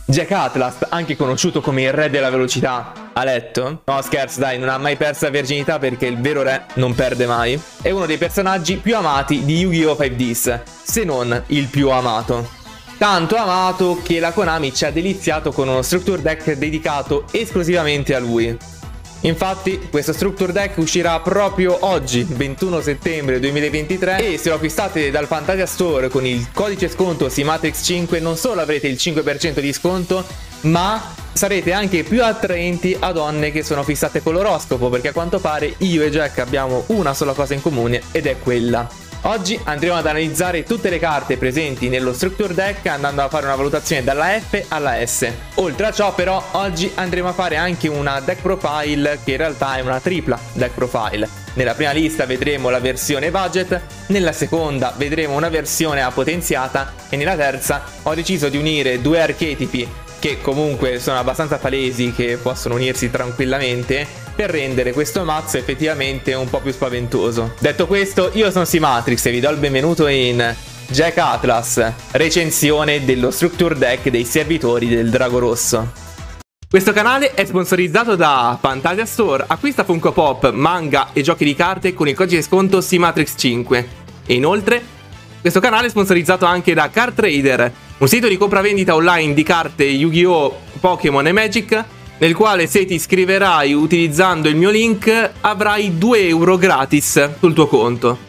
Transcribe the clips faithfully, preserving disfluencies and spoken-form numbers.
Jack Atlas, anche conosciuto come il re della velocità, ha letto? No scherzo dai, non ha mai perso la verginità perché il vero re non perde mai. È uno dei personaggi più amati di Yu-Gi-Oh! cinque D S, se non il più amato. Tanto amato che la Konami ci ha deliziato con uno Structure Deck dedicato esclusivamente a lui. Infatti questo Structure Deck uscirà proprio oggi, ventuno settembre duemilaventitré, e se lo acquistate dal Fantasia Store con il codice sconto SIMATRIX cinque non solo avrete il cinque per cento di sconto, ma sarete anche più attraenti a donne che sono fissate con l'oroscopo, perché a quanto pare io e Jack abbiamo una sola cosa in comune ed è quella. Oggi andremo ad analizzare tutte le carte presenti nello Structure Deck andando a fare una valutazione dalla F alla S. Oltre a ciò però oggi andremo a fare anche una deck profile che in realtà è una tripla deck profile. Nella prima lista vedremo la versione budget, nella seconda vedremo una versione a potenziata e nella terza ho deciso di unire due archetipi che comunque sono abbastanza palesi, che possono unirsi tranquillamente per rendere questo mazzo effettivamente un po' più spaventoso. Detto questo, io sono SIMATRIX e vi do il benvenuto in Jack Atlas, recensione dello Structure Deck dei servitori del Drago Rosso. Questo canale è sponsorizzato da Fantasia Store, acquista Funko Pop, manga e giochi di carte con il codice sconto SIMATRIX cinque. E inoltre, questo canale è sponsorizzato anche da Card Trader, un sito di compravendita online di carte Yu-Gi-Oh!, Pokémon e Magic, nel quale se ti iscriverai utilizzando il mio link avrai due euro gratis sul tuo conto.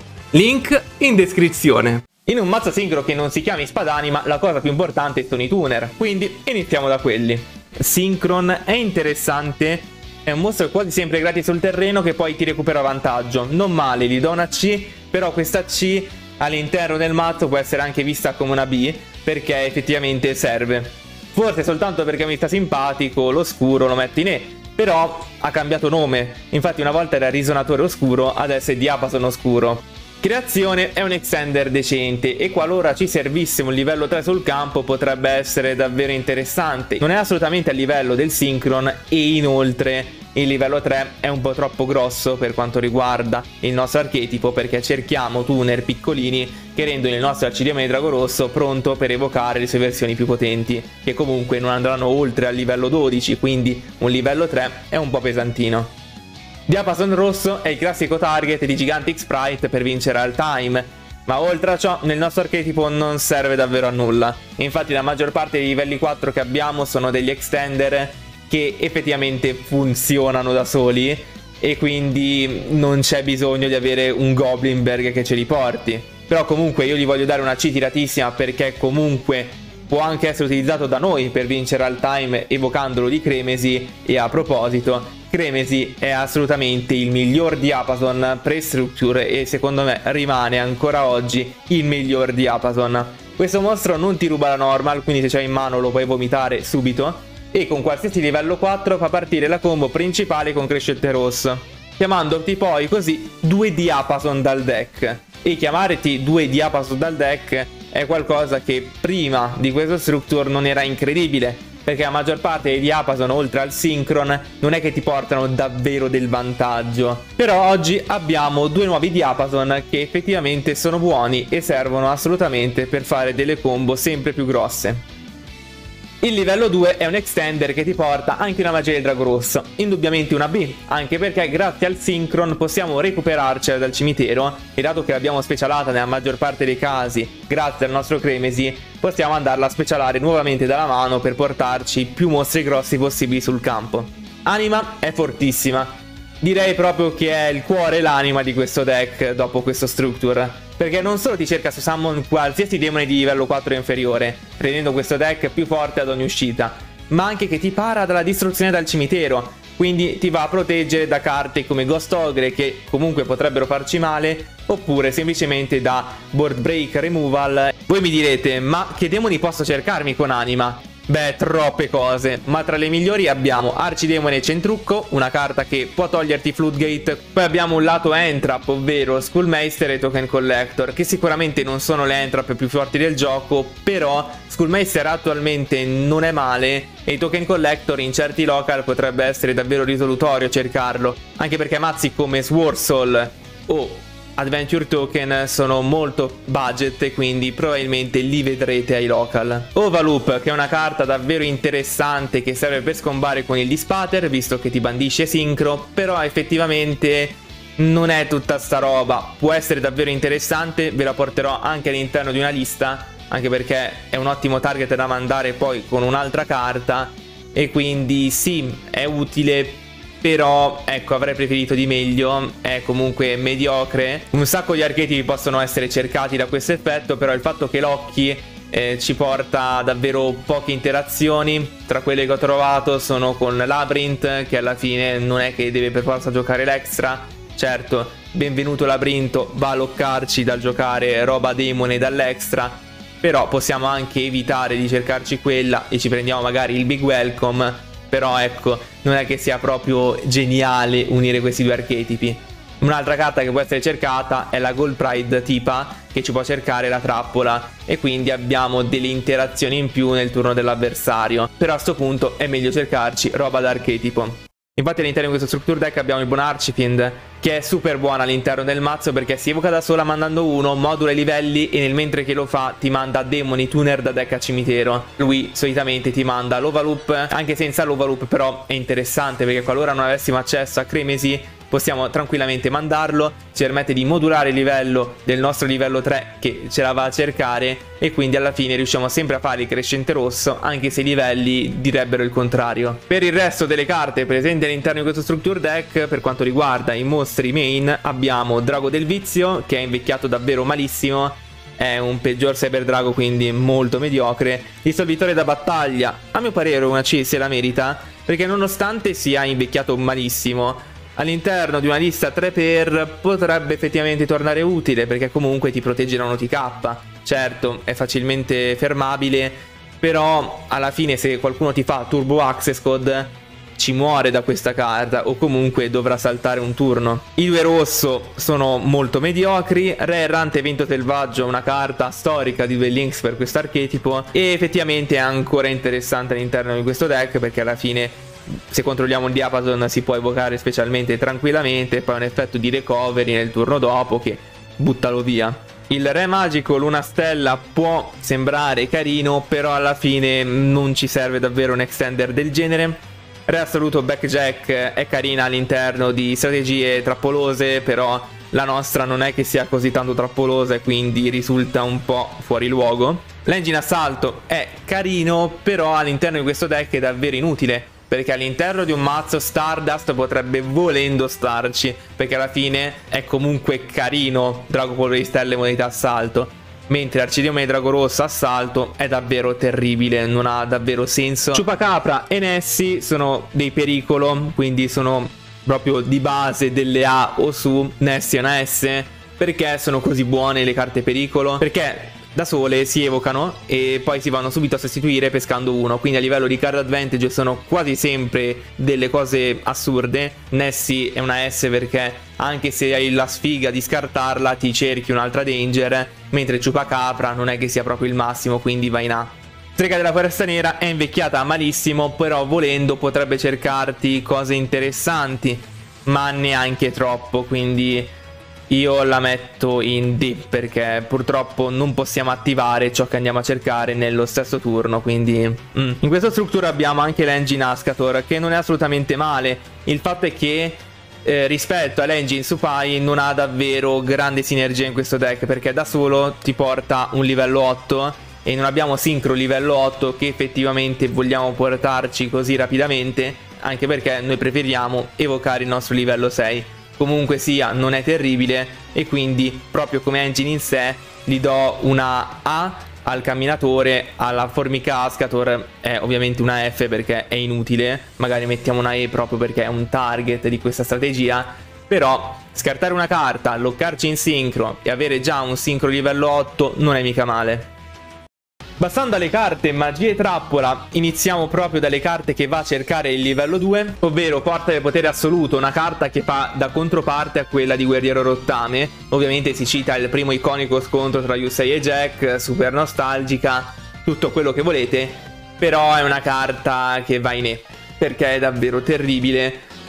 Link in descrizione. In un mazzo sincro che non si chiami Spadanima, la cosa più importante sono i tuner, quindi iniziamo da quelli. Synchron è interessante, è un mostro quasi sempre gratis sul terreno che poi ti recupera vantaggio. Non male, gli do una C, però questa C all'interno del mazzo può essere anche vista come una B, perché effettivamente serve. Forse soltanto perché mi sta simpatico, l'oscuro lo metto in E, però ha cambiato nome. Infatti una volta era risonatore oscuro, adesso è diapason oscuro. Creazione è un extender decente e qualora ci servisse un livello tre sul campo potrebbe essere davvero interessante. Non è assolutamente a livello del Synchron e inoltre il livello tre è un po' troppo grosso per quanto riguarda il nostro archetipo, perché cerchiamo tuner piccolini che rendono il nostro arcidemone Drago Rosso pronto per evocare le sue versioni più potenti, che comunque non andranno oltre al livello dodici, quindi un livello tre è un po' pesantino. Diapason Rosso è il classico target di Gigantic Sprite per vincere al time, ma oltre a ciò nel nostro archetipo non serve davvero a nulla. Infatti la maggior parte dei livelli quattro che abbiamo sono degli extender che effettivamente funzionano da soli e quindi non c'è bisogno di avere un Goblinberg che ce li porti. Però comunque io gli voglio dare una C tiratissima, perché comunque può anche essere utilizzato da noi per vincere al time evocandolo di Cremesi. E a proposito, Cremesi è assolutamente il miglior diapason pre-structure e secondo me rimane ancora oggi il miglior diapason. Questo mostro non ti ruba la normal, quindi se c'hai in mano lo puoi vomitare subito, e con qualsiasi livello quattro fa partire la combo principale con Crescente Rosso, chiamandoti poi così due diapason dal deck. E chiamarti due diapason dal deck è qualcosa che prima di questo structure non era incredibile, perché la maggior parte dei diapason oltre al Synchron non è che ti portano davvero del vantaggio. Però oggi abbiamo due nuovi diapason che effettivamente sono buoni e servono assolutamente per fare delle combo sempre più grosse. Il livello due è un extender che ti porta anche una magia del Drago Rosso, indubbiamente una B, anche perché grazie al Synchron possiamo recuperarcela dal cimitero e dato che l'abbiamo specialata nella maggior parte dei casi grazie al nostro Cremesi, possiamo andarla a specialare nuovamente dalla mano per portarci più mostri grossi possibili sul campo. Anima è fortissima, direi proprio che è il cuore e l'anima di questo deck dopo questo structure, perché non solo ti cerca su summon qualsiasi demone di livello quattro e inferiore, rendendo questo deck più forte ad ogni uscita, ma anche che ti para dalla distruzione dal cimitero, quindi ti va a proteggere da carte come Ghost Ogre che comunque potrebbero farci male, oppure semplicemente da Board Break Removal. Voi mi direte, ma che demoni posso cercarmi con Anima? Beh, troppe cose, ma tra le migliori abbiamo Arcidemone Centrucco, una carta che può toglierti Floodgate. Poi abbiamo un lato Entrap, ovvero Skullmeister e Token Collector, che sicuramente non sono le Entrap più forti del gioco, però Skullmeister attualmente non è male e i Token Collector in certi local potrebbe essere davvero risolutorio cercarlo, anche perché mazzi come Swarsol o Adventure Token sono molto budget e quindi probabilmente li vedrete ai local. Overloop, che è una carta davvero interessante che serve per scombare con il Dispater, visto che ti bandisce sincro, però effettivamente non è tutta sta roba. Può essere davvero interessante, ve la porterò anche all'interno di una lista, anche perché è un ottimo target da mandare poi con un'altra carta, e quindi sì, è utile. Però, ecco, avrei preferito di meglio, è comunque mediocre. Un sacco di archetipi possono essere cercati da questo effetto, però il fatto che l'occhi eh, ci porta davvero poche interazioni. Tra quelle che ho trovato sono con Labyrinth, che alla fine non è che deve per forza giocare l'extra. Certo, benvenuto Labirinto, va a loccarci dal giocare roba demone dall'extra, però possiamo anche evitare di cercarci quella e ci prendiamo magari il Big Welcome. Però ecco, non è che sia proprio geniale unire questi due archetipi. Un'altra carta che può essere cercata è la Gold Pride Tipa, che ci può cercare la trappola, e quindi abbiamo delle interazioni in più nel turno dell'avversario. Però a sto punto è meglio cercarci roba d'archetipo. Infatti all'interno di questo structure deck abbiamo il buon Archifiend, che è super buona all'interno del mazzo perché si evoca da sola mandando uno, modula i livelli e nel mentre che lo fa ti manda demoni tuner da deck a cimitero. Lui solitamente ti manda l'Overloop, anche senza l'Overloop però è interessante perché qualora non avessimo accesso a Cremesi possiamo tranquillamente mandarlo, ci permette di modulare il livello del nostro livello tre che ce la va a cercare, e quindi alla fine riusciamo sempre a fare il crescente rosso anche se i livelli direbbero il contrario. Per il resto delle carte presenti all'interno di questo structure deck, per quanto riguarda i mostri main, abbiamo Drago del Vizio, che è invecchiato davvero malissimo, è un peggior Cyber Drago, quindi molto mediocre. Dissolvitore da battaglia, a mio parere una C se la merita, perché nonostante sia invecchiato malissimo, all'interno di una lista tre per potrebbe effettivamente tornare utile, perché comunque ti protegge da un O T K. Certo, è facilmente fermabile, però alla fine se qualcuno ti fa Turbo Access Code ci muore da questa carta, o comunque dovrà saltare un turno. I due rosso sono molto mediocri. Re Errante Vento Selvaggio, una carta storica di Duel Links per questo archetipo, e effettivamente è ancora interessante all'interno di questo deck perché alla fine se controlliamo il diapason si può evocare specialmente tranquillamente, e poi un effetto di recovery nel turno dopo che buttalo via. Il Re Magico Luna Stella può sembrare carino, però alla fine non ci serve davvero un extender del genere. Re Assoluto Backjack è carina all'interno di strategie trappolose, però la nostra non è che sia così tanto trappolosa e quindi risulta un po' fuori luogo. L'Engine Assalto è carino, però all'interno di questo deck è davvero inutile, perché all'interno di un mazzo Stardust potrebbe volendo starci, perché alla fine è comunque carino Drago Polvere di Stelle modalità assalto, mentre Arcidiome Drago Rosso assalto è davvero terribile, non ha davvero senso. Ciupacabra e Nessie sono dei pericolo, quindi sono proprio di base delle A o su. Nessie è una S. Perché sono così buone le carte pericolo? Perché da sole si evocano e poi si vanno subito a sostituire pescando uno, quindi a livello di card advantage sono quasi sempre delle cose assurde. Nessie è una S perché anche se hai la sfiga di scartarla ti cerchi un'altra danger, mentre Ciupacabra non è che sia proprio il massimo, quindi va in A. Strega della Foresta Nera è invecchiata malissimo, però volendo potrebbe cercarti cose interessanti, ma neanche troppo, quindi io la metto in D perché purtroppo non possiamo attivare ciò che andiamo a cercare nello stesso turno, quindi mm. In questa struttura abbiamo anche l'Engine Ascator, che non è assolutamente male. Il fatto è che eh, rispetto all'Engine Supai non ha davvero grande sinergia in questo deck, perché da solo ti porta un livello otto e non abbiamo sincro livello otto che effettivamente vogliamo portarci così rapidamente, anche perché noi preferiamo evocare il nostro livello sei. Comunque sia, non è terribile, e quindi proprio come engine in sé gli do una A al camminatore. Alla formica Ascator è ovviamente una F perché è inutile, magari mettiamo una E proprio perché è un target di questa strategia, però scartare una carta, loccarci in sincro e avere già un sincro livello otto non è mica male. Passando alle carte magia e trappola, iniziamo proprio dalle carte che va a cercare il livello due, ovvero Porta del Potere Assoluto, una carta che fa da controparte a quella di Guerriero Rottame. Ovviamente si cita il primo iconico scontro tra Yusei e Jack, super nostalgica, tutto quello che volete, però è una carta che va in E, perché è davvero terribile.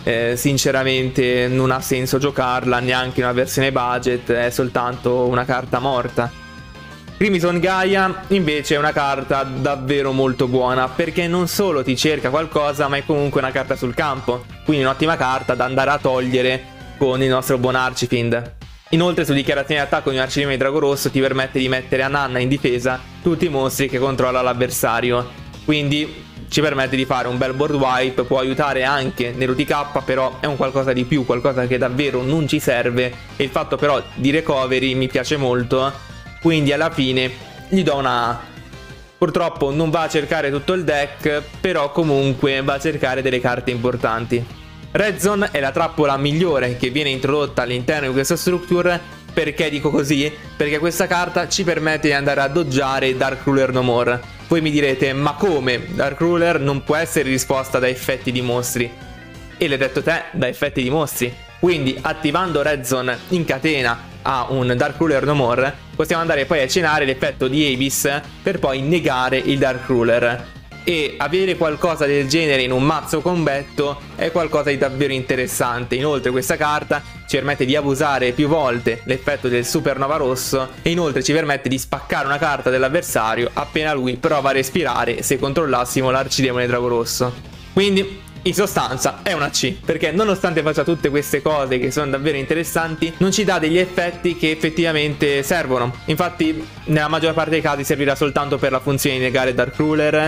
eh, sinceramente non ha senso giocarla neanche in una versione budget, è soltanto una carta morta. Crimson Gaia invece è una carta davvero molto buona, perché non solo ti cerca qualcosa, ma è comunque una carta sul campo, quindi un'ottima carta da andare a togliere con il nostro buon Archifiend. Inoltre su dichiarazione di attacco di un Arcidieme di Drago Rosso ti permette di mettere a Nanna in difesa tutti i mostri che controlla l'avversario, quindi ci permette di fare un bel board wipe, può aiutare anche nell'U T K, però è un qualcosa di più, qualcosa che davvero non ci serve, e il fatto però di recovery mi piace molto, quindi alla fine gli do una A. Purtroppo non va a cercare tutto il deck, però comunque va a cercare delle carte importanti. Red Zone è la trappola migliore che viene introdotta all'interno di questa structure. Perché dico così? Perché questa carta ci permette di andare a doggiare Dark Ruler No More. Voi mi direte, ma come? Dark Ruler non può essere risposta da effetti di mostri. E l'hai detto te, da effetti di mostri. Quindi attivando Red Zone in catena a un Dark Ruler No More, possiamo andare poi a cenare l'effetto di Abyss per poi negare il Dark Ruler. E avere qualcosa del genere in un mazzo combetto è qualcosa di davvero interessante. Inoltre questa carta ci permette di abusare più volte l'effetto del Supernova Rosso, e inoltre ci permette di spaccare una carta dell'avversario appena lui prova a respirare, se controllassimo l'Arcidemone Drago Rosso. Quindi in sostanza è una C, perché nonostante faccia tutte queste cose che sono davvero interessanti, non ci dà degli effetti che effettivamente servono. Infatti nella maggior parte dei casi servirà soltanto per la funzione di negare Dark Ruler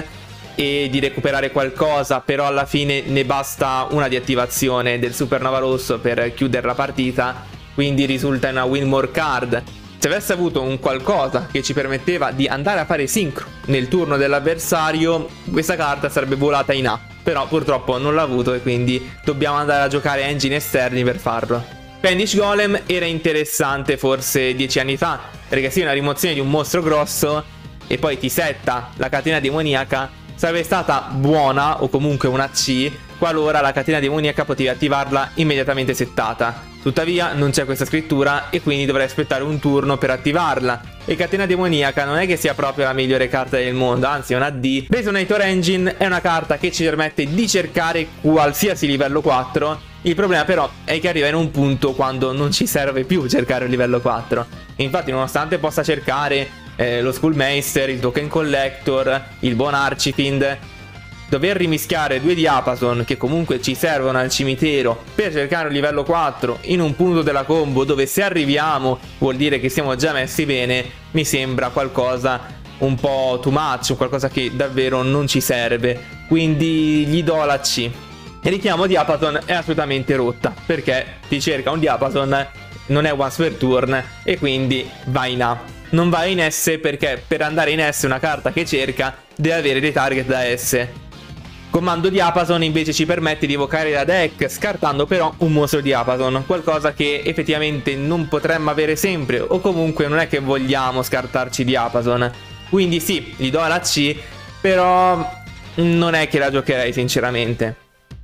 e di recuperare qualcosa, però alla fine ne basta una di attivazione del Supernova Rosso per chiudere la partita, quindi risulta una win more card. Se avesse avuto un qualcosa che ci permetteva di andare a fare sincro nel turno dell'avversario, questa carta sarebbe volata in A, però purtroppo non l'ha avuto e quindi dobbiamo andare a giocare engine esterni per farlo. Panish Golem era interessante forse dieci anni fa, perché sì, una rimozione di un mostro grosso e poi ti setta la catena demoniaca sarebbe stata buona, o comunque una C, qualora la catena demoniaca potevi attivarla immediatamente settata. Tuttavia non c'è questa scrittura e quindi dovrei aspettare un turno per attivarla. E catena demoniaca non è che sia proprio la migliore carta del mondo, anzi è una D. Resonator Engine è una carta che ci permette di cercare qualsiasi livello quattro. Il problema però è che arriva in un punto quando non ci serve più cercare il livello quattro. Infatti nonostante possa cercare Eh, lo Skullmeister, il Token Collector, il buon Archifiend, dover rimischiare due Diapason che comunque ci servono al cimitero per cercare un livello quattro in un punto della combo dove se arriviamo vuol dire che siamo già messi bene, mi sembra qualcosa un po' too much, qualcosa che davvero non ci serve, quindi gli do la C. Il richiamo Diapason è assolutamente rotta, perché ti cerca un Diapason, non è once per turn e quindi va in A. Non va in S perché per andare in S una carta che cerca deve avere dei target da S. Comando Diapason invece ci permette di evocare da deck, scartando però un mostro Diapason, qualcosa che effettivamente non potremmo avere sempre, o comunque non è che vogliamo scartarci Diapason. Quindi sì, gli do la C, però non è che la giocherei sinceramente.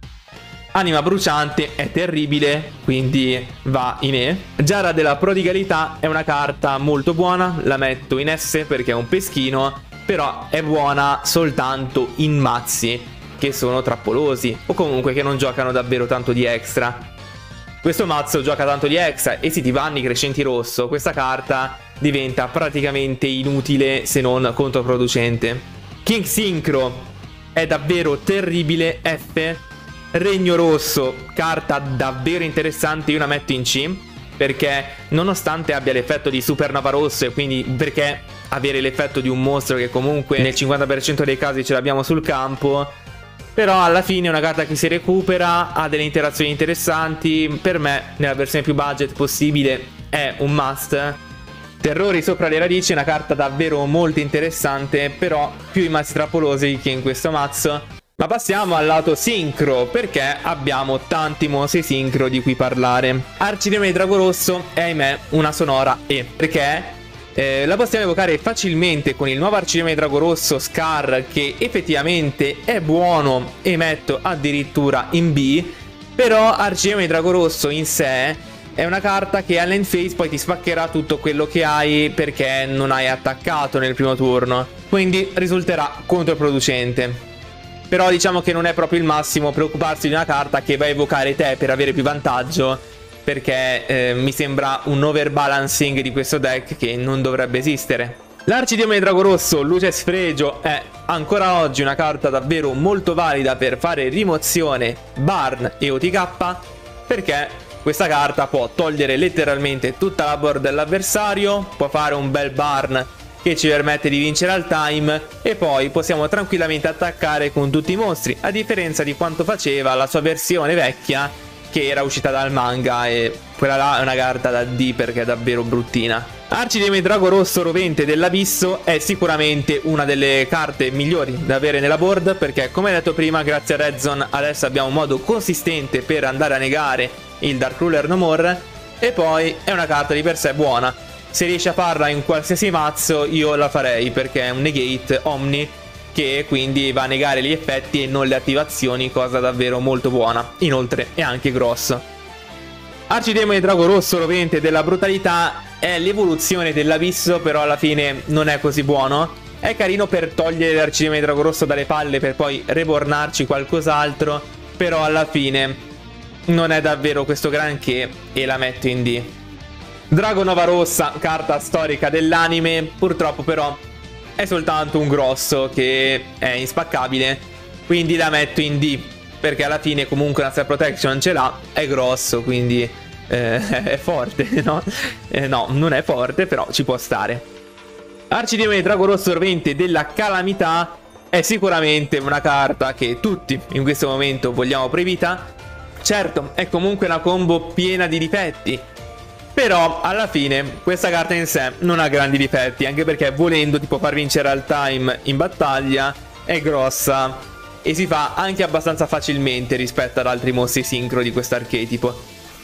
Anima Bruciante è terribile, quindi va in E. Giara della Prodigalità è una carta molto buona, la metto in S perché è un peschino, però è buona soltanto in mazzi che sono trappolosi o comunque che non giocano davvero tanto di extra. Questo mazzo gioca tanto di extra e se ti vanni crescenti rosso, questa carta diventa praticamente inutile se non controproducente. King Synchro è davvero terribile, F. Regno Rosso, carta davvero interessante, io la metto in C, perché nonostante abbia l'effetto di Supernova Rosso e quindi perché avere l'effetto di un mostro che comunque nel cinquanta per cento dei casi ce l'abbiamo sul campo, però alla fine è una carta che si recupera, ha delle interazioni interessanti, per me nella versione più budget possibile è un must. Terrori sopra le radici è una carta davvero molto interessante, però più in mazzi trappolosi che in questo mazzo. Ma passiamo al lato sincro, perché abbiamo tanti mostri sincro di cui parlare. Arcidemone di Drago Rosso è ahimè una sonora E, perché eh, la possiamo evocare facilmente con il nuovo Arcidemone di Drago Rosso Scar, che effettivamente è buono e metto addirittura in B. Però Arcidemone di Drago Rosso in sé è una carta che all'end phase poi ti spaccherà tutto quello che hai perché non hai attaccato nel primo turno, quindi risulterà controproducente. Però diciamo che non è proprio il massimo preoccuparsi di una carta che va a evocare te per avere più vantaggio, perché eh, mi sembra un overbalancing di questo deck che non dovrebbe esistere. L'Arcidiome Drago Rosso, Luce Sfregio, è ancora oggi una carta davvero molto valida per fare rimozione, burn e O T K, perché questa carta può togliere letteralmente tutta la board dell'avversario, può fare un bel burn che ci permette di vincere al time e poi possiamo tranquillamente attaccare con tutti i mostri, a differenza di quanto faceva la sua versione vecchia che era uscita dal manga, e quella là è una carta da D perché è davvero bruttina. Arcidiome Drago Rosso Rovente dell'Abisso è sicuramente una delle carte migliori da avere nella board, perché come detto prima, grazie a Red Zone adesso abbiamo un modo consistente per andare a negare il Dark Ruler No More, e poi è una carta di per sé buona. Se riesci a farla in qualsiasi mazzo io la farei, perché è un negate omni che quindi va a negare gli effetti e non le attivazioni, cosa davvero molto buona. Inoltre è anche grosso. Arcidemone Drago Rosso Rovente della Brutalità è l'evoluzione dell'Abisso, però alla fine non è così buono. È carino per togliere l'Arcidemone Drago Rosso dalle palle per poi rebornarci qualcos'altro, però alla fine non è davvero questo granché e la metto in D. Drago Nova Rossa, carta storica dell'anime, purtroppo però è soltanto un grosso che è inspaccabile, quindi la metto in D, perché alla fine comunque una Self Protection ce l'ha, è grosso, quindi eh, è forte, no? Eh, no, non è forte, però ci può stare. Arcidemone Drago Rosso Rovente della Calamità è sicuramente una carta che tutti in questo momento vogliamo proibita. Certo, è comunque una combo piena di difetti, però alla fine questa carta in sé non ha grandi difetti, anche perché volendo ti può far vincere al time in battaglia, è grossa e si fa anche abbastanza facilmente rispetto ad altri mostri sincro di questo archetipo.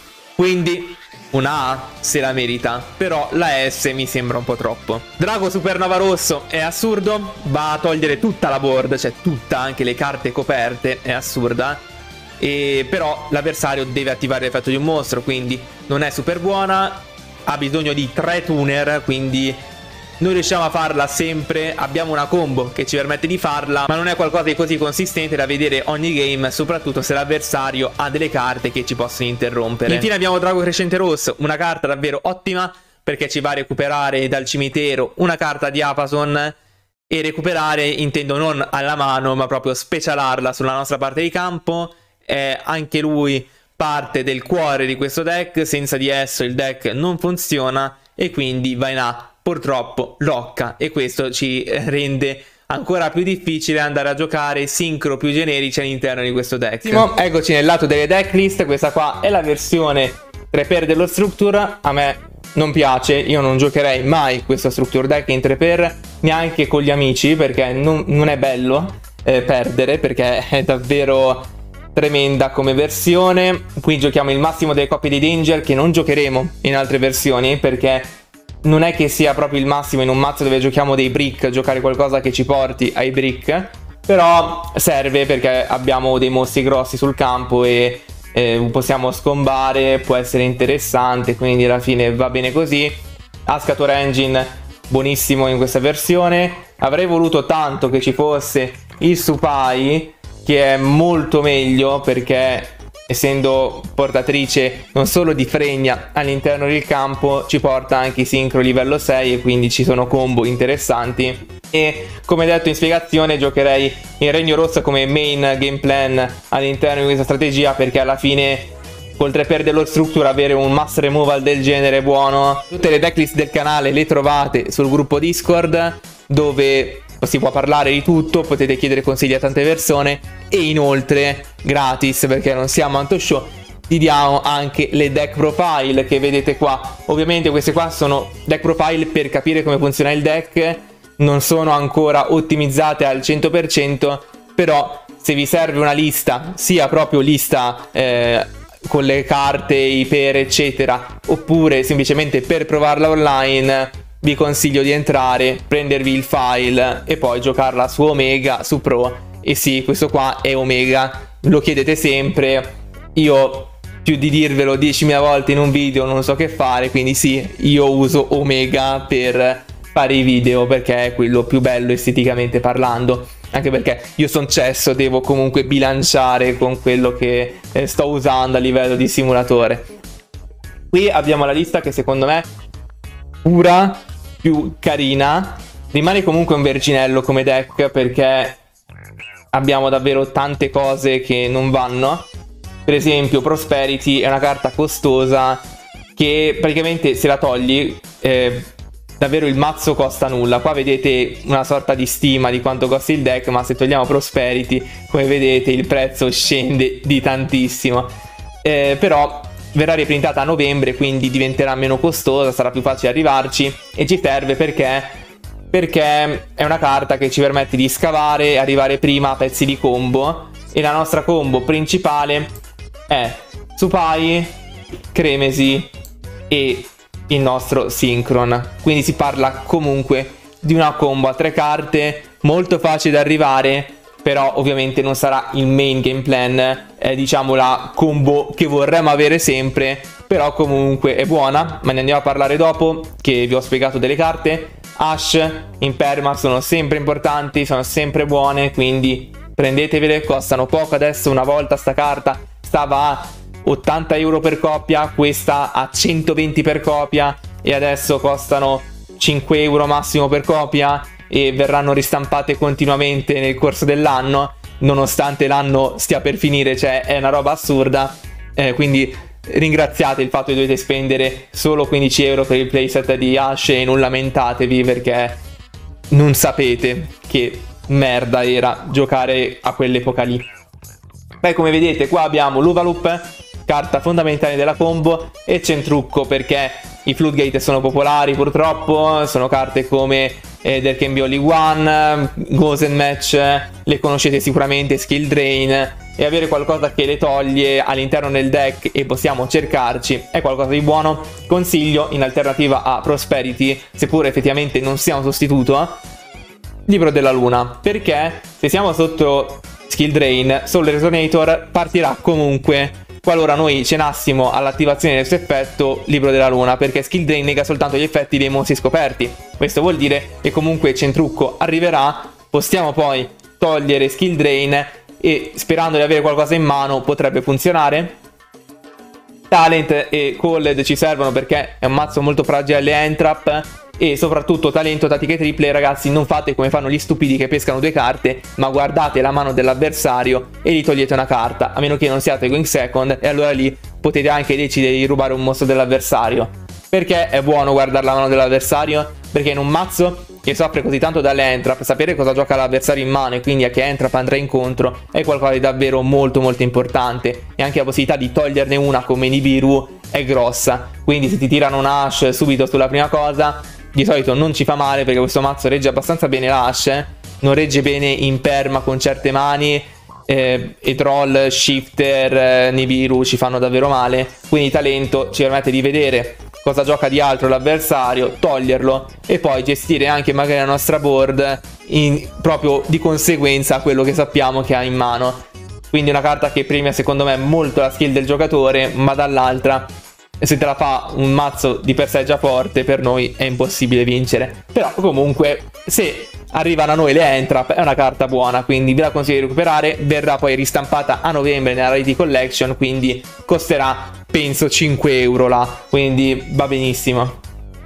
Quindi una A se la merita, però la S mi sembra un po' troppo. Drago Supernova Rosso è assurdo, va a togliere tutta la board, cioè tutta, anche le carte coperte, è assurda. E però l'avversario deve attivare l'effetto di un mostro, quindi non è super buona, ha bisogno di tre tuner, quindi noi riusciamo a farla sempre, abbiamo una combo che ci permette di farla, ma non è qualcosa di così consistente da vedere ogni game, soprattutto se l'avversario ha delle carte che ci possono interrompere. Infine abbiamo Drago Crescente Rosso, una carta davvero ottima perché ci va a recuperare dal cimitero una carta di Apason, e recuperare intendo non alla mano ma proprio specialarla sulla nostra parte di campo. È anche lui parte del cuore di questo deck, senza di esso il deck non funziona e quindi va in A, purtroppo locca, e questo ci rende ancora più difficile andare a giocare sincro più generici all'interno di questo deck. Eccoci nel lato delle decklist, questa qua è la versione tre per dello Structure, a me non piace, io non giocherei mai questo Structure deck in tre per, neanche con gli amici, perché non, non è bello eh, perdere, perché è davvero tremenda come versione. Qui giochiamo il massimo delle coppie di Danger, che non giocheremo in altre versioni, perché non è che sia proprio il massimo in un mazzo dove giochiamo dei brick, giocare qualcosa che ci porti ai brick, però serve perché abbiamo dei mostri grossi sul campo e eh, possiamo scombare, può essere interessante, quindi alla fine va bene così. Ascator Engine buonissimo in questa versione. Avrei voluto tanto che ci fosse il Supai, che è molto meglio perché essendo portatrice non solo di fregna all'interno del campo, ci porta anche i sincro livello sei e quindi ci sono combo interessanti. E come detto in spiegazione giocherei il Regno Rosso come main game plan all'interno di questa strategia, perché alla fine col tre per dello Structure avere un mass removal del genere è buono. Tutte le decklist del canale le trovate sul gruppo Discord, dove si può parlare di tutto, potete chiedere consigli a tante persone e inoltre gratis, perché non siamo Anto Show, vi diamo anche le deck profile che vedete qua. Ovviamente queste qua sono deck profile per capire come funziona il deck, non sono ancora ottimizzate al cento per cento, però se vi serve una lista, sia proprio lista eh, con le carte, i per eccetera, oppure semplicemente per provarla online, vi consiglio di entrare, prendervi il file e poi giocarla su Omega, su Pro. E sì, questo qua è Omega, lo chiedete sempre, io più di dirvelo diecimila volte in un video non so che fare, quindi sì, io uso Omega per fare i video perché è quello più bello esteticamente parlando. anche perché io sono cesso, devo comunque bilanciare con quello che eh, sto usando a livello di simulatore. Qui abbiamo la lista che secondo me pura, più carina. Rimane comunque un verginello come deck perché abbiamo davvero tante cose che non vanno. Per esempio Prosperity è una carta costosa che praticamente se la togli eh, davvero il mazzo costa nulla. Qua vedete una sorta di stima di quanto costa il deck, ma se togliamo Prosperity, come vedete, il prezzo scende di tantissimo. Eh, però verrà riprintata a novembre, quindi diventerà meno costosa, sarà più facile arrivarci, e ci serve perché perché è una carta che ci permette di scavare e arrivare prima a pezzi di combo, e la nostra combo principale è Supai, Cremesi e il nostro Synchron. Quindi si parla comunque di una combo a tre carte molto facile da arrivare, però ovviamente non sarà il main game plan, è diciamo la combo che vorremmo avere sempre, però comunque è buona. Ma ne andiamo a parlare dopo che vi ho spiegato delle carte. Ash in perma sono sempre importanti, sono sempre buone, quindi prendetevele, costano poco adesso. Una volta sta carta stava a ottanta euro per copia, questa a centoventi per copia, e adesso costano cinque euro massimo per copia e verranno ristampate continuamente nel corso dell'anno, nonostante l'anno stia per finire, cioè è una roba assurda. Eh, quindi ringraziate il fatto che dovete spendere solo quindici euro per il playset di Ash e non lamentatevi perché non sapete che merda era giocare a quell'epoca lì. Beh, come vedete qua abbiamo l'Uvaloop, carta fondamentale della combo, e Centrucco perché i Floodgate sono popolari purtroppo, sono carte come eh, There Can Be Only One, Goes and Match, le conoscete sicuramente, Skill Drain, e avere qualcosa che le toglie all'interno del deck e possiamo cercarci è qualcosa di buono. Consiglio in alternativa a Prosperity, seppur effettivamente non sia un sostituto, Libro della Luna, perché se siamo sotto Skill Drain, Soul Resonator partirà comunque qualora noi cenassimo all'attivazione del suo effetto Libro della Luna, perché Skill Drain nega soltanto gli effetti dei mostri scoperti. Questo vuol dire che comunque Centrucco arriverà, possiamo poi togliere Skill Drain e sperando di avere qualcosa in mano potrebbe funzionare. Talent e Called ci servono perché è un mazzo molto fragile alle Entrap, e soprattutto talento, tattiche triple. Ragazzi, non fate come fanno gli stupidi che pescano due carte, ma guardate la mano dell'avversario e gli togliete una carta, a meno che non siate going second, e allora lì potete anche decidere di rubare un mostro dell'avversario. Perché è buono guardare la mano dell'avversario? Perché in un mazzo che soffre così tanto dalle Entrap, sapere cosa gioca l'avversario in mano e quindi a che Entrap andrà incontro è qualcosa di davvero molto molto importante, e anche la possibilità di toglierne una come Nibiru è grossa. Quindi se ti tirano un Ash subito sulla prima cosa, di solito non ci fa male, perché questo mazzo regge abbastanza bene l'Ash, eh? Non regge bene in perma con certe mani, eh, e Troll, Shifter, eh, Nibiru ci fanno davvero male. Quindi talento ci permette di vedere cosa gioca di altro l'avversario, toglierlo e poi gestire anche magari la nostra board in, proprio di conseguenza a quello che sappiamo che ha in mano. Quindi una carta che premia secondo me molto la skill del giocatore, ma dall'altra se te la fa un mazzo di per sé già forte, per noi è impossibile vincere. Però comunque se arrivano a noi le Entrap è una carta buona, quindi ve la consiglio di recuperare. Verrà poi ristampata a novembre nella Rarity Collection, quindi costerà penso cinque euro là, quindi va benissimo.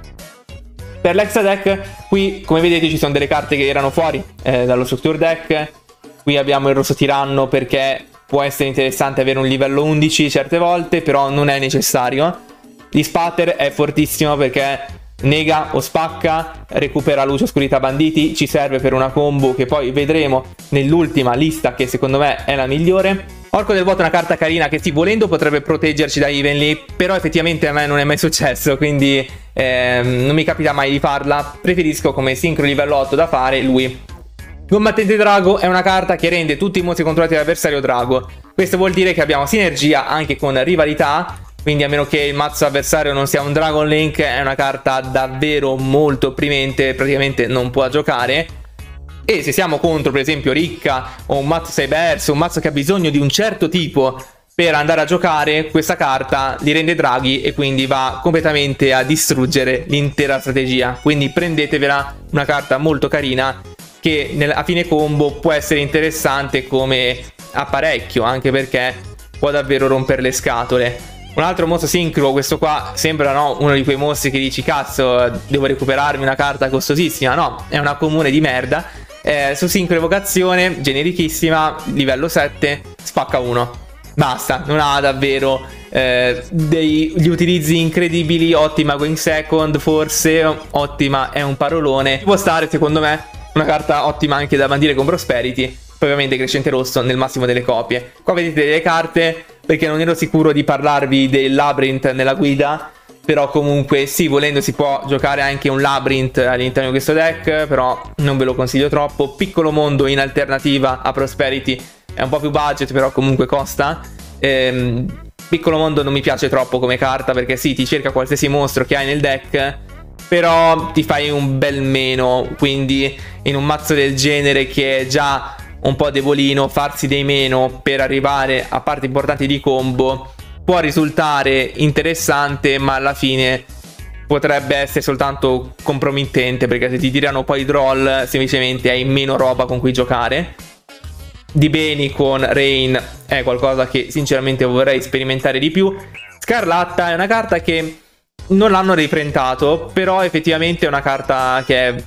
Per l'extra deck qui come vedete ci sono delle carte che erano fuori eh, dallo structure deck. Qui abbiamo il Rosso Tiranno perché può essere interessante avere un livello undici certe volte, però non è necessario. L'Spatter è fortissimo perché nega o spacca, recupera luce, oscurità, banditi, ci serve per una combo che poi vedremo nell'ultima lista, che secondo me è la migliore. Orco del Vuoto è una carta carina che sì, volendo potrebbe proteggerci da Evenly, però effettivamente a me non è mai successo, quindi ehm, non mi capita mai di farla. Preferisco come sincro livello otto da fare lui. Combattente Drago è una carta che rende tutti i mostri controllati dall'avversario Drago. Questo vuol dire che abbiamo sinergia anche con rivalità, quindi a meno che il mazzo avversario non sia un Dragon Link è una carta davvero molto opprimente, praticamente non può giocare. E se siamo contro per esempio Ricca o un mazzo Cyberse, un mazzo che ha bisogno di un certo tipo per andare a giocare, questa carta li rende draghi e quindi va completamente a distruggere l'intera strategia. Quindi prendetevela, una carta molto carina. che nel, a fine combo può essere interessante come apparecchio, anche perché può davvero rompere le scatole. Un altro mostro sincro, questo qua sembra, no, uno di quei mostri che dici cazzo devo recuperarmi una carta costosissima. No, è una comune di merda. eh, Su sincro evocazione, generichissima, livello sette, spacca uno. Basta, non ha davvero eh, degli utilizzi incredibili. Ottima Going Second, forse. Ottima è un parolone. Può stare, secondo me, una carta ottima anche da bandire con Prosperity. Poi ovviamente Crescente Rosso nel massimo delle copie. Qua vedete delle carte, perché non ero sicuro di parlarvi del Labyrinth nella guida, però comunque sì, volendo si può giocare anche un Labyrinth all'interno di questo deck, però non ve lo consiglio troppo. Piccolo Mondo in alternativa a Prosperity è un po' più budget, però comunque costa. ehm, Piccolo Mondo non mi piace troppo come carta, perché sì, ti cerca qualsiasi mostro che hai nel deck, però ti fai un bel meno, quindi in un mazzo del genere che è già un po' debolino, farsi dei meno per arrivare a parti importanti di combo può risultare interessante, ma alla fine potrebbe essere soltanto compromettente, perché se ti tirano poi i droll semplicemente hai meno roba con cui giocare. Di Beni con Rain è qualcosa che sinceramente vorrei sperimentare di più. Scarlatta è una carta che non l'hanno riprintato, però effettivamente è una carta che è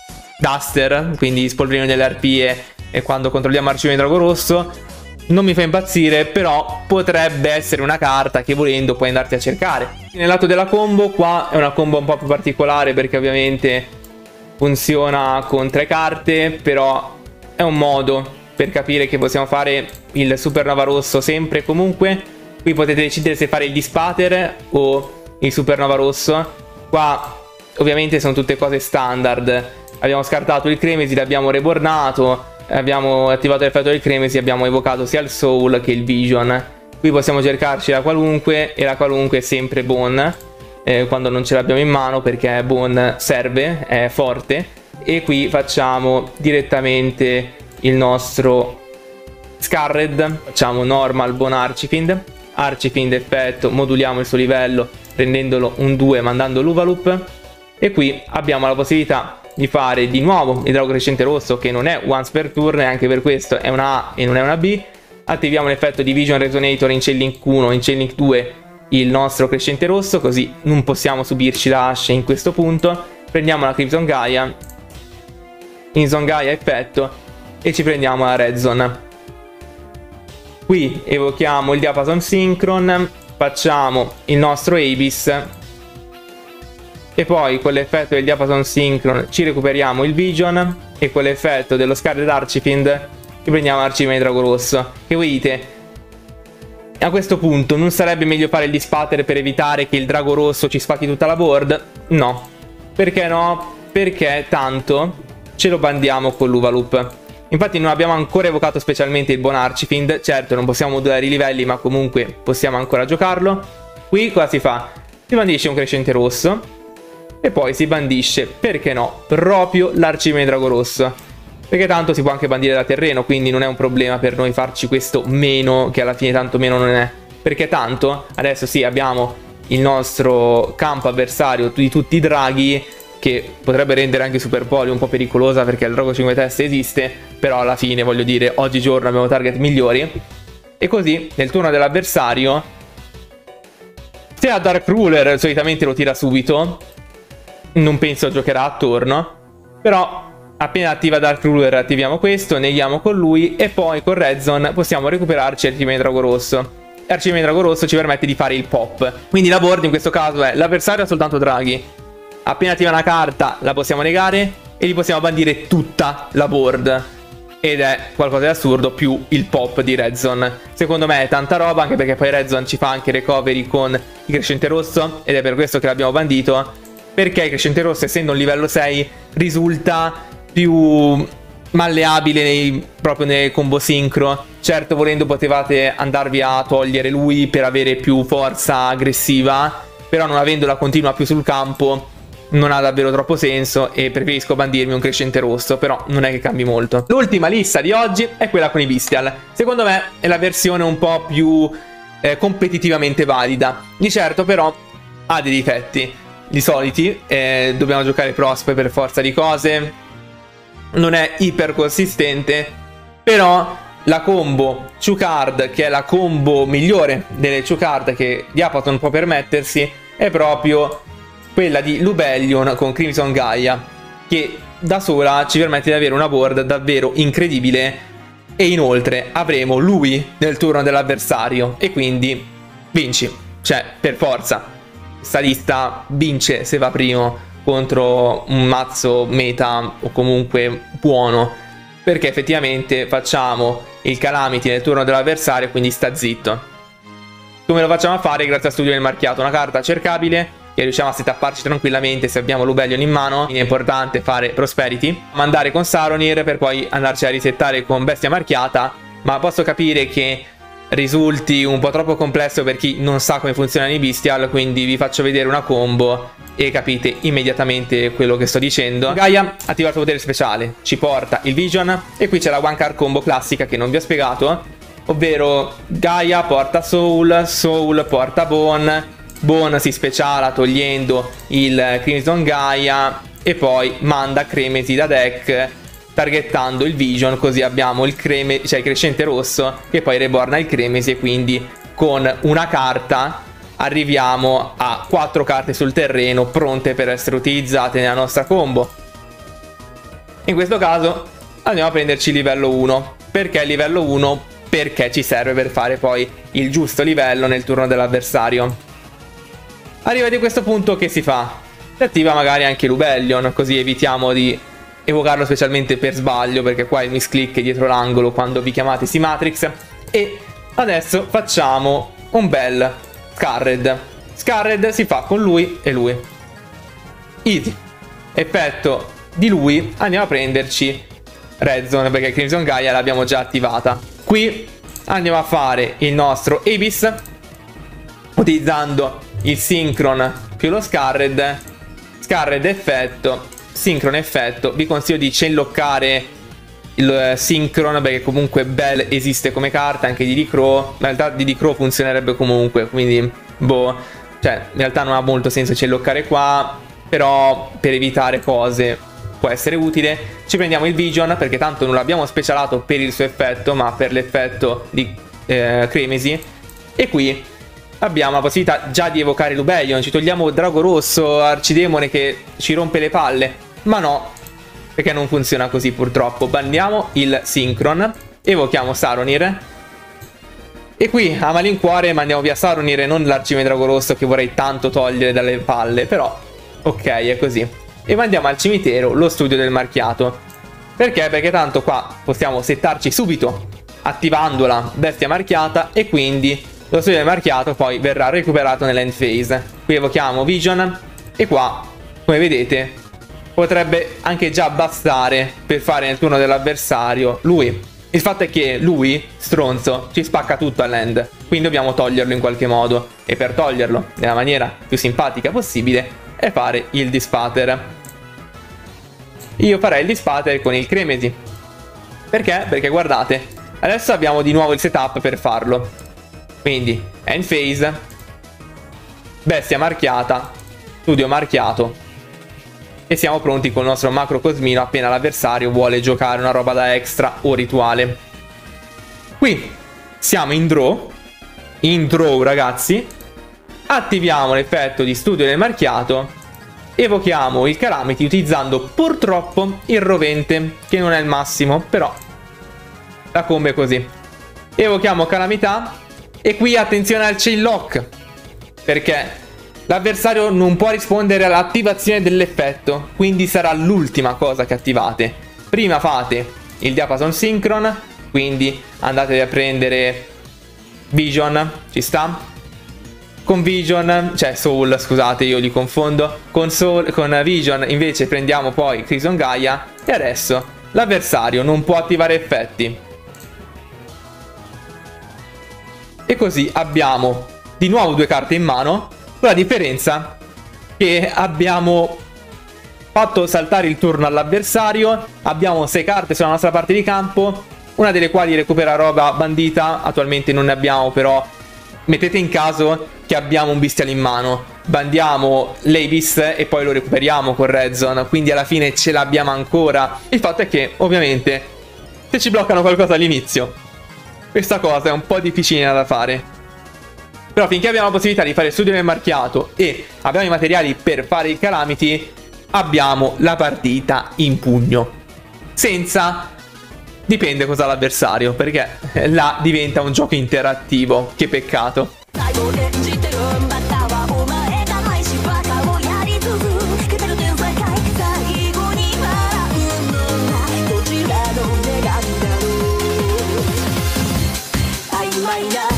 Duster, quindi spolverino delle arpie, e quando controlliamo Arcime Drago Rosso non mi fa impazzire, però potrebbe essere una carta che volendo puoi andarti a cercare. Nel lato della combo, qua è una combo un po' più particolare, perché ovviamente funziona con tre carte, però è un modo per capire che possiamo fare il Supernova Rosso sempre e comunque. Qui potete decidere se fare il Dispater o il Supernova Rosso. Qua ovviamente sono tutte cose standard. Abbiamo scartato il Cremesi, l'abbiamo rebornato, abbiamo attivato l'effetto del Cremesi, abbiamo evocato sia il Soul che il Vision. Qui possiamo cercarci la qualunque, e la qualunque è sempre Bone, eh, quando non ce l'abbiamo in mano, perché Bone serve, è forte. E qui facciamo direttamente il nostro Scarred, facciamo Normal Bone Archifiend. Archifiend effetto, moduliamo il suo livello rendendolo un due mandando l'Uvaloop. E qui abbiamo la possibilità di fare di nuovo il Drago Crescente Rosso, che non è once per turn, e anche per questo è una A e non è una B. Attiviamo l'effetto di Vision Resonator in Chain Link uno, in Chain Link due il nostro Crescente Rosso, così non possiamo subirci la Ashe in questo punto. Prendiamo la Crimson Gaia, in Zone Gaia effetto, e ci prendiamo la Red Zone. Qui evochiamo il Diapason Synchron, facciamo il nostro Abyss, e poi con l'effetto del Diapason Synchron ci recuperiamo il Vision, e con l'effetto dello Scarlet Archifiend ci prendiamo l'Arcime Drago Rosso. Che voi dite, a questo punto non sarebbe meglio fare il Dispater per evitare che il Drago Rosso ci spacchi tutta la board? No. Perché no? Perché tanto ce lo bandiamo con l'Uvaloop. Infatti non abbiamo ancora evocato specialmente il buon Archifiend. Certo, non possiamo modulare i livelli, ma comunque possiamo ancora giocarlo. Qui cosa si fa? Si bandisce un Crescente Rosso, e poi si bandisce, perché no, proprio l'Arcime Drago Rosso, perché tanto si può anche bandire da terreno, quindi non è un problema per noi farci questo meno, che alla fine tanto meno non è, perché tanto adesso sì, abbiamo il nostro campo avversario di tutti i draghi, che potrebbe rendere anche Super Poli un po' pericolosa, perché il drago cinque teste esiste, però alla fine, voglio dire, oggigiorno abbiamo target migliori. E così nel turno dell'avversario, se ha Dark Ruler solitamente lo tira subito, non penso giocherà a turno, però appena attiva Dark Ruler attiviamo questo, neghiamo con lui, e poi con Red Zone possiamo recuperarci Arcime Drago Rosso. Arcime Drago Rosso ci permette di fare il pop, quindi la board in questo caso è: l'avversario ha soltanto draghi, appena attiva una carta la possiamo negare e gli possiamo bandire tutta la board, ed è qualcosa di assurdo, più il pop di Red Zone. Secondo me è tanta roba, anche perché poi Red Zone ci fa anche recovery con il Crescente Rosso, ed è per questo che l'abbiamo bandito, perché il Crescente Rosso, essendo un livello sei, risulta più malleabile nei, proprio nel combo sincro. Certo, volendo potevate andarvi a togliere lui per avere più forza aggressiva, però non avendola continua più sul campo non ha davvero troppo senso, e preferisco bandirmi un Crescente Rosso, però non è che cambi molto. L'ultima lista di oggi è quella con i Bestial. Secondo me è la versione un po' più eh, competitivamente valida. Di certo però ha dei difetti, di soliti, eh, dobbiamo giocare Prospe per forza di cose. non è iper consistente, però la combo Two Card, che è la combo migliore delle Two Card che Diapason può permettersi, è proprio quella di Lubellion con Crimson Gaia, che da sola ci permette di avere una board davvero incredibile. E inoltre avremo lui nel turno dell'avversario e quindi vinci, cioè per forza questa lista vince se va primo contro un mazzo meta o comunque buono, perché effettivamente facciamo il Calamity nel turno dell'avversario, quindi sta zitto. Come lo facciamo a fare? Grazie a Studio del Marchiato, una carta cercabile che riusciamo a setapparci tranquillamente se abbiamo Lubellion in mano. Quindi è importante fare Prosperity, mandare con Saronir per poi andarci a risettare con Bestia Marchiata, ma posso capire che risulti un po' troppo complesso per chi non sa come funzionano i Bestial, quindi vi faccio vedere una combo e capite immediatamente quello che sto dicendo. Gaia attiva il suo potere speciale, ci porta il Vision e qui c'è la One Card Combo classica che non vi ho spiegato, ovvero Gaia porta Soul, Soul porta Bone, Bone si speciala togliendo il Crimson Gaia e poi manda Cremesi da deck targettando il Vision, così abbiamo il, creme, cioè il crescente rosso che poi reborna il Cremesi e quindi con una carta arriviamo a quattro carte sul terreno pronte per essere utilizzate nella nostra combo. In questo caso andiamo a prenderci il livello uno. Perché livello uno? Perché ci serve per fare poi il giusto livello nel turno dell'avversario. Arrivati a questo punto che si fa? Si attiva magari anche Lubellion, così evitiamo di evocarlo specialmente per sbaglio, perché qua il misclick è dietro l'angolo quando vi chiamate Simatrix. E adesso facciamo un bel Scarred. Scarred si fa con lui e lui. Easy. Effetto di lui, andiamo a prenderci Red Zone, perché Crimson Gaia l'abbiamo già attivata. Qui andiamo a fare il nostro Abyss utilizzando il Synchron più lo Scarred. Scarred effetto, Synchron effetto. Vi consiglio di celloccare il Synchron perché comunque Bell esiste come carta, anche di D-Crow. In realtà di D-Crow funzionerebbe comunque, quindi boh, cioè in realtà non ha molto senso celloccare qua, però per evitare cose può essere utile. Ci prendiamo il Vision perché tanto non l'abbiamo specialato per il suo effetto ma per l'effetto di eh, Cremesi. E qui abbiamo la possibilità già di evocare Lubellion, ci togliamo Drago Rosso, Arcidemone che ci rompe le palle, ma no, perché non funziona così purtroppo. Bandiamo il Synchron, evochiamo Saronir e qui a malincuore mandiamo via Saronir e non l'Arcime Drago Rosso che vorrei tanto togliere dalle palle, però ok, è così. E mandiamo al cimitero lo Studio del Marchiato. Perché? Perché tanto qua possiamo settarci subito attivandola Bestia Marchiata e quindi lo Studio del Marchiato poi verrà recuperato nell'end phase. Qui evochiamo Vision e qua, come vedete, potrebbe anche già bastare per fare nel turno dell'avversario lui. Il fatto è che lui, stronzo, ci spacca tutto all'end, quindi dobbiamo toglierlo in qualche modo. E per toglierlo nella maniera più simpatica possibile è fare il Dispater. Io farei il Dispater con il Cremesi. Perché? Perché guardate, adesso abbiamo di nuovo il setup per farlo. Quindi end phase, Bestia Marchiata, Studio Marchiato e siamo pronti con il nostro macro cosmino appena l'avversario vuole giocare una roba da extra o rituale. Qui siamo in draw, in draw ragazzi, attiviamo l'effetto di Studio del Marchiato, evochiamo il Calamity utilizzando purtroppo il Rovente che non è il massimo, però la combo è così. Evochiamo Calamità. E qui attenzione al Chain Lock, perché l'avversario non può rispondere all'attivazione dell'effetto, quindi sarà l'ultima cosa che attivate. Prima fate il Diapason Synchron, quindi andate a prendere Vision, ci sta? Con Vision, cioè Soul, scusate, io li confondo. Con, Soul, con Vision invece prendiamo poi Crimson Gaia e adesso l'avversario non può attivare effetti. E così abbiamo di nuovo due carte in mano, con la differenza che abbiamo fatto saltare il turno all'avversario, abbiamo sei carte sulla nostra parte di campo, una delle quali recupera roba bandita, attualmente non ne abbiamo, però mettete in caso che abbiamo un bestiale in mano. bandiamo l'Abyss e poi lo recuperiamo con Red Zone, quindi alla fine ce l'abbiamo ancora. Il fatto è che ovviamente se ci bloccano qualcosa all'inizio, questa cosa è un po' difficile da fare. Però finché abbiamo la possibilità di fare studio nel marchiato e abbiamo i materiali per fare il Calamity, abbiamo la partita in pugno. Senza... dipende cosa l'avversario, perché là diventa un gioco interattivo. Che peccato. I